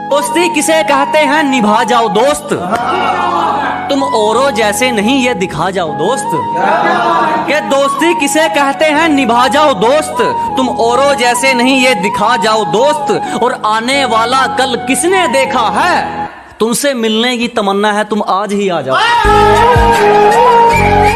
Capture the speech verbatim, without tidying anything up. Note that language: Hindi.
दोस्ती किसे कहते हैं निभा जाओ दोस्त, तुम औरों जैसे नहीं ये दिखा जाओ दोस्त। ये दोस्ती किसे कहते हैं निभा जाओ दोस्त, तुम औरों जैसे नहीं ये दिखा जाओ दोस्त। और आने वाला कल किसने देखा है, तुमसे मिलने की तमन्ना है तुम आज ही आ जाओ।